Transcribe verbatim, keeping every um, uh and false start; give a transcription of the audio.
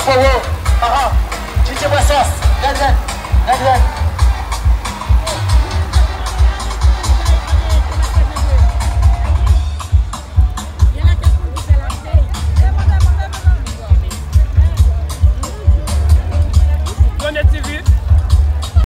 Apa wo? Aha. Cuci buat sos. Dan dan. Dan dan.